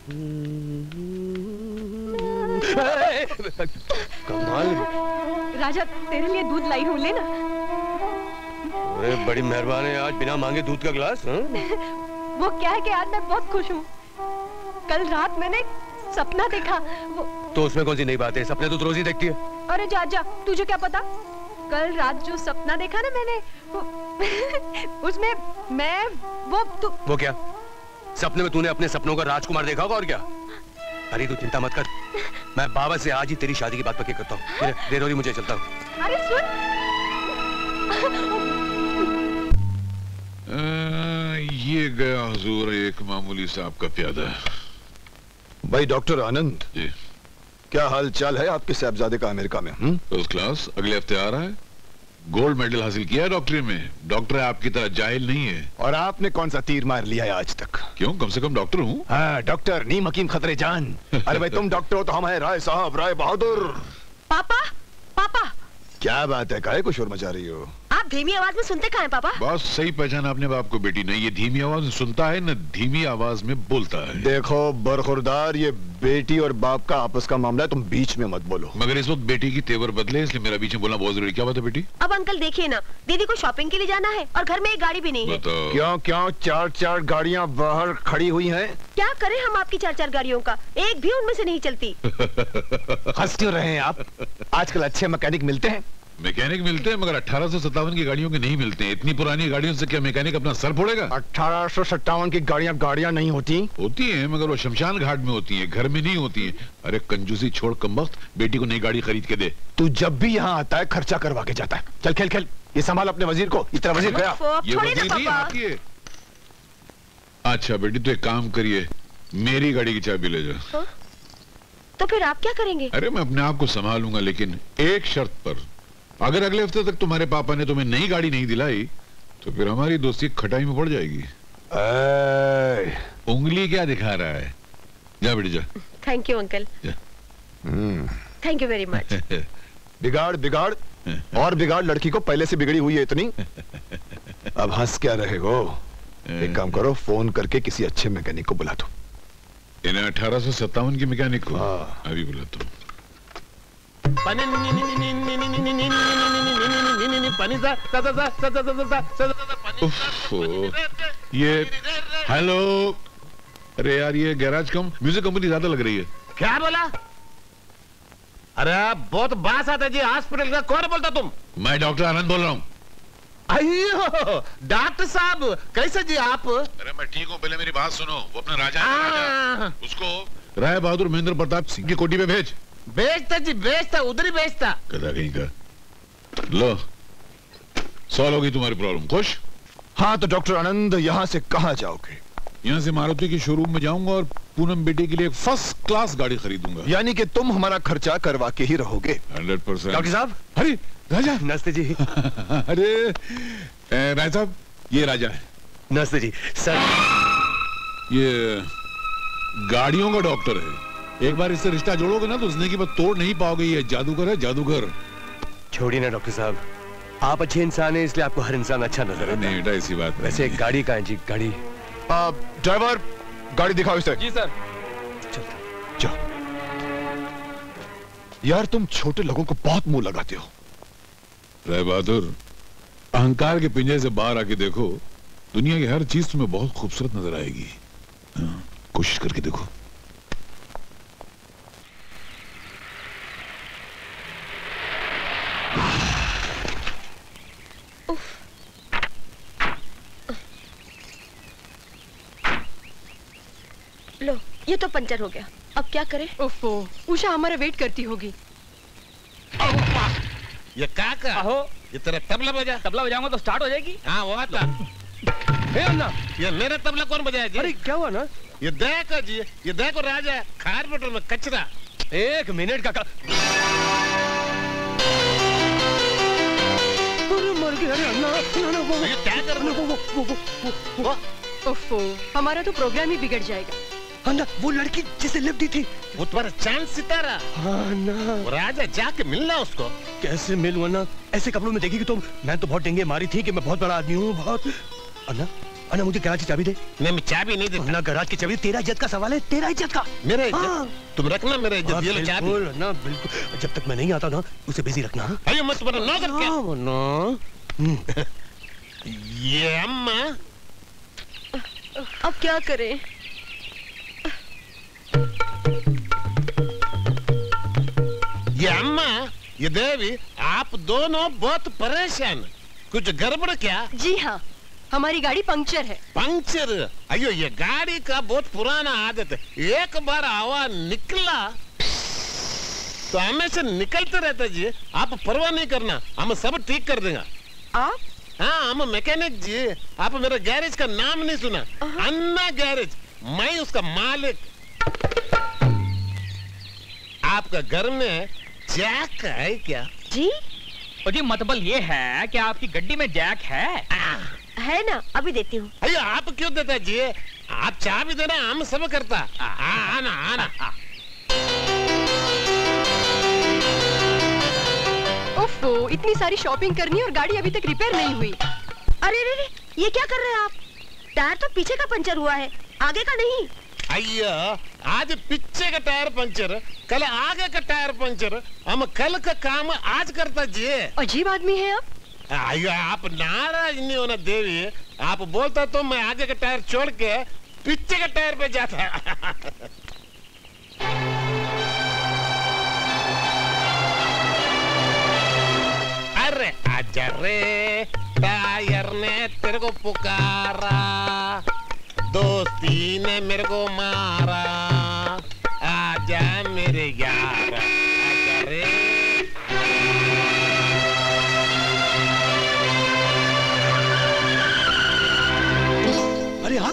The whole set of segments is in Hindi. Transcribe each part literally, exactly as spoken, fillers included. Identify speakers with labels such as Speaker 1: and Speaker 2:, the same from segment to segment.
Speaker 1: कमाल।
Speaker 2: राजा तेरे लिए दूध लाई हूँ, लेना।
Speaker 1: अरे बड़ी मेहरबान है, आज बिना मांगे दूध का गिलास।
Speaker 2: वो क्या है कि आज मैं बहुत खुश हूँ। कल रात मैंने सपना देखा। वो...
Speaker 1: तो उसमें कौन सी नई बात है? सपने तो रोज ही देखती है।
Speaker 2: अरे जा जा, तुझे क्या पता? कल रात जो सपना देखा ना मैंने, वो... उसमें मैं वो तु...
Speaker 1: वो क्या? सपने में तूने अपने सपनों का राजकुमार देखा होगा और क्या? अरे तू चिंता मत कर, मैं बाबा से आज ही तेरी शादी की बात पक्की करता हूँ। देर हो रही, मुझे चलता हूँ।
Speaker 2: अरे सुन।
Speaker 3: आ, ये गया हुजूर एक मामूली साहब का प्यादा।
Speaker 4: भाई डॉक्टर आनंद
Speaker 3: जी,
Speaker 4: क्या हाल चाल है आपके साहबजादे का अमेरिका में?
Speaker 3: फर्स्ट क्लास, अगले हफ्ते आ रहा है। गोल्ड मेडल हासिल किया है डॉक्टरी में। डॉक्टर आपकी तरह जाहिल नहीं है।
Speaker 4: और आपने कौन सा तीर मार लिया है आज तक?
Speaker 3: क्यों, कम से कम डॉक्टर हूँ।
Speaker 4: हाँ डॉक्टर, नीम हकीम खतरे जान। अरे भाई तुम डॉक्टर हो तो हम हैं राय साहब, राय बहादुर।
Speaker 2: पापा, पापा।
Speaker 4: क्या बात है, काहे को शोर मचा रही हो?
Speaker 2: आप धीमी आवाज में सुनते कहाँ हैं पापा?
Speaker 3: बस सही पहचाना आपने बाप को बेटी। नहीं, ये धीमी आवाज में सुनता है, न धीमी आवाज में बोलता है।
Speaker 4: देखो बरखुरदार, ये बेटी और बाप का आपस का मामला है, तुम बीच में मत बोलो।
Speaker 3: मगर इस वक्त बेटी की तेवर बदले, इसलिए मेरा बीच में बोलना बहुत जरूरी। क्या बात है बेटी?
Speaker 2: अब अंकल देखिए ना, दीदी को शॉपिंग के लिए जाना है और घर में एक गाड़ी भी नहीं है।
Speaker 4: क्यों क्यों चार चार गाड़ियाँ बाहर खड़ी हुई हैं?
Speaker 2: क्या करें हम आपकी चार चार गाड़ियों का, एक भी उनमें से नहीं चलती।
Speaker 4: हंस क्यों रहे हैं आप? आजकल अच्छे मैकेनिक मिलते हैं।
Speaker 3: मैकेनिक मिलते हैं, मगर अठारह सौ सत्तावन की गाड़ियों के नहीं मिलते हैं। इतनी पुरानी गाड़ियों से क्या मैकेनिक अपना सर फोड़ेगा?
Speaker 4: अठारह सौ सत्तावन की गाड़ियां गाड़ियां नहीं होती।
Speaker 3: होती हैं, मगर वो शमशान घाट में होती हैं, घर में नहीं होती हैं। अरे कंजूसी छोड़ कमबख्त, बेटी को नई गाड़ी खरीद के दे।
Speaker 4: तू जब भी यहाँ आता है खर्चा करवा के जाता है। चल खेल खेल, ये संभाल अपने वजीर को। इतना वजीर गया।
Speaker 3: ये वजीर नहीं आती है। अच्छा बेटी, तो एक काम करिए, मेरी गाड़ी की चाबी ले जाओ।
Speaker 2: तो फिर आप क्या करेंगे?
Speaker 3: अरे मैं अपने आप को संभालूंगा, लेकिन एक शर्त पर। अगर अगले हफ्ते तक तुम्हारे पापा ने तुम्हें नई गाड़ी नहीं दिलाई, तो फिर हमारी दोस्ती खटाई में पड़ जाएगी। उंगली क्या दिखा रहा है? जा बेटी जा।
Speaker 2: Thank you uncle. Thank you very much.
Speaker 4: बिगाड़ बिगाड़ और बिगाड़, लड़की को पहले से बिगड़ी हुई है इतनी। अब हंस क्या रहे हो? एक काम करो, फोन करके किसी अच्छे मैकेनिक को बुला दो।
Speaker 3: इन्हें अठारह सौ सत्तावन की मैकेनिक को अभी बुलाता हूँ। ये हेलो, अरे यार ये गैराज कम म्यूजिक कंपनी ज्यादा लग रही है।
Speaker 5: क्या बोला? अरे बहुत बास आता जी, हॉस्पिटल का कौन बोलता तुम?
Speaker 3: मैं डॉक्टर आनंद बोल रहा हूँ।
Speaker 5: अयो डॉक्टर साहब, कैसे जी आप?
Speaker 3: अरे मैं ठीक हूँ, पहले मेरी बात सुनो। वो अपना राजा है, राजा। उसको राय बहादुर महेंद्र प्रताप सिंह की कोठी पे भेज।
Speaker 5: बेचता जी, बेचता, उधर ही बेचता।
Speaker 3: कदा कहीं का। लो, सॉल्व होगी तुम्हारी प्रॉब्लम। खुश?
Speaker 4: हाँ तो डॉक्टर आनंद, यहाँ से कहाँ जाओगे?
Speaker 3: यहाँ से मारुति की शोरूम में जाऊंगा और पूनम बेटे के लिए एक फर्स्ट क्लास गाड़ी खरीदूंगा।
Speaker 4: यानी कि तुम हमारा खर्चा करवा के ही रहोगे?
Speaker 3: Hundred percent.
Speaker 1: डॉक्टर साहब।
Speaker 3: अरे राजा।
Speaker 1: नमस्ते जी।
Speaker 3: अरे राजा साहब, ये राजा है।
Speaker 1: नमस्ते जी। सर
Speaker 3: ये गाड़ियों का डॉक्टर है। एक बार इससे रिश्ता जोड़ोगे ना तो उसने की बात तोड़ नहीं पाओगे। ये जादूगर है, जादूगर।
Speaker 1: छोड़िए ना डॉक्टर साहब, आप अच्छे इंसान हैं, इसलिए आपको हर इंसान अच्छा नजर आता है।
Speaker 3: नहीं बेटा, ऐसी बात।
Speaker 1: वैसे गाड़ी कहाँ है जी? गाड़ी
Speaker 4: ड्राइवर, गाड़ी दिखाओ इसे।
Speaker 5: जी सर।
Speaker 4: जाओ। यार तुम छोटे लोगों को बहुत मुंह लगाते हो।
Speaker 3: राय बहादुर, अहंकार के पिंजरे से बाहर आके देखो, दुनिया की हर चीज तुम्हें बहुत खूबसूरत नजर आएगी। हाँ, कोशिश करके देखो।
Speaker 2: लो, ये तो पंचर हो गया, अब क्या करें?
Speaker 6: ओफो, उषा हमारा वेट करती होगी।
Speaker 5: ये क्या कर?
Speaker 7: आहो,
Speaker 5: ये तेरा तबला बजा।
Speaker 7: तबला बजाऊंगा तो स्टार्ट हो जाएगी।
Speaker 5: हाँ वो आता।
Speaker 7: हे अन्ना,
Speaker 5: ये मेरा तबला कौन बजाया जी?
Speaker 1: अरे क्या हुआ ना?
Speaker 5: ये देखो जी, ये देखो राजा कार्बोरेटर में कचरा।
Speaker 1: एक मिनट का, का... मर गया। अरे अन्ना, अन्ना, वो,
Speaker 5: ये क्या कर रहे हो?
Speaker 1: वो, वो, वो, वो, वो,
Speaker 6: ओफो, हमारा तो प्रोग्राम ही बिगड़ जाएगा।
Speaker 1: अन्ना, वो लड़की जिसे लिफ्ट दी थी,
Speaker 5: वो तुम्हारा चांद सितारा।
Speaker 1: हाँ ना।
Speaker 5: वो राजा जाके मिलना उसको।
Speaker 1: कैसे मिलूं अन्ना? ऐसे कपड़ों में देखेगी तो मैं तो बहुत टेंगे मारी थी कि मैं बहुत बड़ा आदमी हूँ, बहुत। अन्ना, अन्ना मुझे गैराज की चाबी दे।
Speaker 5: नहीं मैं चाबी नहीं दे।
Speaker 1: अन्ना गैराज की चाबी, तेरा इज्जत का सवाल है, तेरा इज्जत का।
Speaker 5: मेरा इज्जत?
Speaker 1: हाँ।
Speaker 5: तुम रखना मेरा इज्जत, ये लो चाबी।
Speaker 1: बिल्कुल अन्ना बिल्कुल, जब तक मैं नहीं आता ना उसे बिजी रखना।
Speaker 5: अयो मत बनो नौकर क्या?
Speaker 1: अन्ना
Speaker 5: ये अम्मा
Speaker 6: अब क्या करें?
Speaker 5: ये अम्मा ये देवी, आप दोनों बहुत परेशान, कुछ गड़बड़ क्या?
Speaker 6: जी हाँ, हमारी गाड़ी पंक्चर है।
Speaker 5: पंक्चर? अयो ये गाड़ी का बहुत पुराना आदत है, एक बार हवा निकला तो हमेशा निकलते रहता जी। आप परवाह नहीं करना, हम सब ठीक कर देंगे।
Speaker 6: आप?
Speaker 5: हाँ हम मैकेनिक जी। आप मेरे गैरेज का नाम नहीं सुना? अन्ना गैरेज, मैं उसका मालिक। आपका घर में जैक है क्या?
Speaker 6: जी
Speaker 8: जी मतलब ये है कि आपकी गड्डी में जैक है?
Speaker 5: आ,
Speaker 6: है ना, अभी देती हूँ।
Speaker 5: अयो आप क्यों देता जी? आप चाबी देना, हम सब करता। आ, आना आना।
Speaker 6: ओफो, इतनी सारी शॉपिंग करनी और गाड़ी अभी तक रिपेयर नहीं हुई।
Speaker 9: अरे रे रे, ये क्या कर रहे हैं आप? टायर तो पीछे का पंचर हुआ है, आगे का नहीं।
Speaker 5: अయ్యో आज पीछे का टायर पंचर, कल आगे का टायर पंचर, हम कल का काम आज करता जी।
Speaker 6: अजीब आदमी है आप।
Speaker 5: अయ్యో आप नाराज नहीं होना देवी, आप बोलता तो मैं आगे का टायर छोड़ के पीछे का टायर पे जाता। अरे आजा रे, टायर ने तेरे को पुकारा, दोस्ती ने मेरे को मारा, आजा मेरे यार, आजा रे।
Speaker 1: अरे आप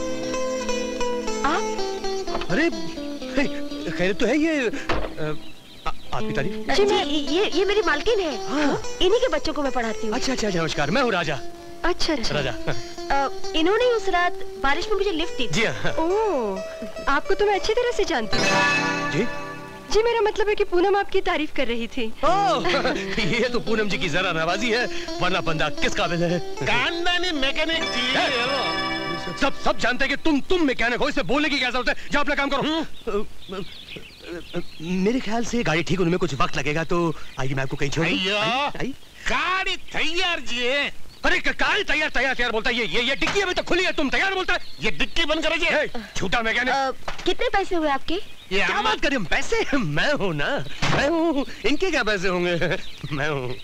Speaker 6: आप
Speaker 1: अरे खैरियत तो है ये? आपकी तारीफ?
Speaker 9: जी मैं ये ये मेरी मालकिन है।
Speaker 1: हाँ।
Speaker 9: इन्हीं के बच्चों को मैं पढ़ाती हूँ।
Speaker 1: अच्छा अच्छा नमस्कार, मैं हूँ राजा।
Speaker 6: अच्छा अच्छा।
Speaker 1: राजा
Speaker 9: अ, इन्होंने उस रात बारिश में मुझे लिफ्ट दी।
Speaker 1: जी हाँ।
Speaker 6: ओह, आपको तो मैं अच्छी तरह से जानती हूँ।
Speaker 1: जी
Speaker 6: जी मेरा मतलब है कि पूनम आपकी तारीफ कर रही थी।
Speaker 1: ओह, ये तो पूनम जी की जरा नवाजी है, वरना बंदा किस काबिल है?
Speaker 5: खानदानी मैकेनिक जी।
Speaker 1: सब सब जानते हैं कि तुम तुम मैकेनिक हो, इसमें बोलने की क्या जरूरत है? जाओ अपना काम करो। मेरे ख्याल से गाड़ी ठीक होने में कुछ वक्त लगेगा, तो आइए मैं आपको कहीं छोड़ दूं।
Speaker 5: अయ్యో
Speaker 1: आई- आई?
Speaker 5: गाड़ी तैयार जी।
Speaker 1: अरे गाड़ी तैयार तैयार तैयार बोलता है, ये ये ये डिक्की अभी तक खुली है, तुम तैयार बोलता है?
Speaker 5: ये डिक्की बंद करो जी।
Speaker 1: ए, झूठा मैकेनिक।
Speaker 9: अ, कितने पैसे हुए आपके?
Speaker 5: ये
Speaker 1: क्या
Speaker 5: अम्मा-
Speaker 1: बात करें हम? पैसे मैं हूँ ना, मैं हूँ, इनके क्या पैसे होंगे? मैं हूँ।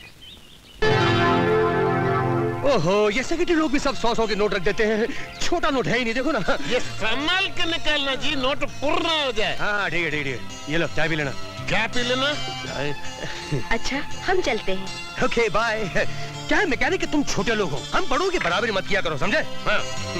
Speaker 1: ओहो, ये सेक्रेटरी लोग भी सब सौ सौ के नोट रख देते हैं, छोटा नोट है ही नहीं, देखो ना।
Speaker 5: ये संभाल के निकालना जी, नोट पूर्ण हो जाए।
Speaker 1: हाँ ठीक है ठीक है, ये लो चाय भी लेना।
Speaker 5: क्या पी लेना?
Speaker 9: अच्छा हम चलते हैं।
Speaker 1: Okay bye. क्या है मैकेनिक कि तुम छोटे लोग हो, हम बड़ों की बराबरी मत किया करो, समझे? हाँ।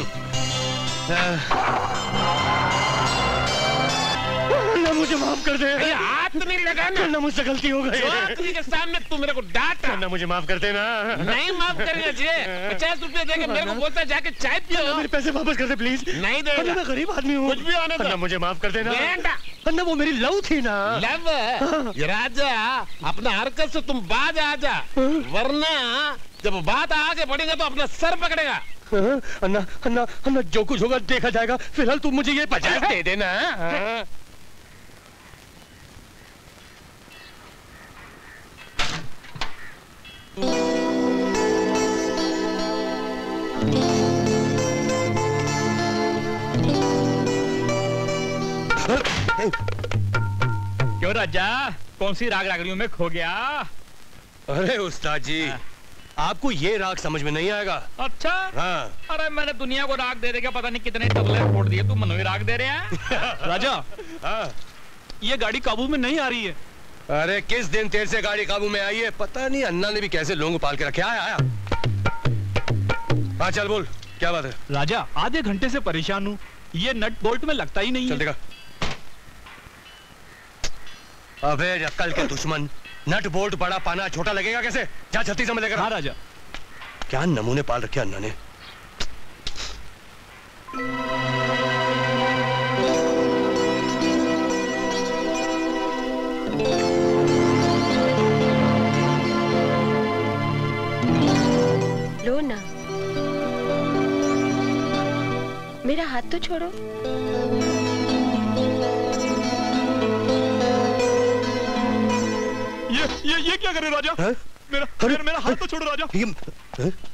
Speaker 1: ना मुझे माफ कर दे।
Speaker 5: अरे हाथ नहीं लगाना।
Speaker 1: ना मुझसे गलती हो गई।
Speaker 5: चौधरी के सामने तू मेरे को डांटा।
Speaker 1: ना मुझे माफ कर देना।
Speaker 5: नहीं माफ करेगा जी। पचास रुपए देके मेरे को बोलता है जाके चाय पियो।
Speaker 1: मेरे पैसे वापस कर दे प्लीज।
Speaker 5: नहीं देगा।
Speaker 1: मैं गरीब आदमी हूँ।
Speaker 5: कुछ भी होने दो।
Speaker 1: ना मुझे माफ कर देना।
Speaker 5: बेटा।
Speaker 1: अन्ना वो मेरी लव थी ना।
Speaker 5: लव? ये राजा अपना हरकत से तुम बाज आ जा, वरना जब बात आगे बढ़ेगा तो अपना सर पकड़ेगा।
Speaker 1: अन्ना अन्ना अन्ना जो कुछ होगा देखा जाएगा, फिलहाल तुम मुझे ये पचास दे देना। हाँ?
Speaker 8: क्यों राजा, कौन सी राग रागड़ियों में खो गया?
Speaker 1: अरे उस्ताद जी, आपको ये राग समझ में नहीं आएगा।
Speaker 8: अच्छा
Speaker 1: हाँ।
Speaker 8: अरे मैंने दुनिया को राग दे दे के पता नहीं कितने तबले फोड़ दिए, तू मनोई राग दे रहा है।
Speaker 7: राजा
Speaker 1: हाँ।
Speaker 7: ये गाड़ी काबू में नहीं आ रही है।
Speaker 1: अरे किस दिन तेरे से गाड़ी काबू में आई है, पता नहीं अन्ना ने भी कैसे लोगों को पाल के रखे। आया आया। हाँ चल बोल, क्या बात है?
Speaker 7: राजा आधे घंटे से परेशान हूँ, ये नट बोल्ट में लगता ही नहीं
Speaker 1: चल
Speaker 7: है।
Speaker 1: देखा। अबे अक्ल के दुश्मन, नट बोल्ट बड़ा पाना छोटा लगेगा कैसे? जा जल्दी से मैं लेकर आ।
Speaker 7: हाँ राजा।
Speaker 1: क्या नमूने पाल रखे अन्ना ने।
Speaker 6: लो ना।
Speaker 9: हाथ तो छोड़ो।
Speaker 7: ये ये ये क्या कर रहे हो राजा?
Speaker 1: है?
Speaker 7: मेरा मेरा, मेरा हाथ तो छोड़ो राजा।
Speaker 1: ये, है?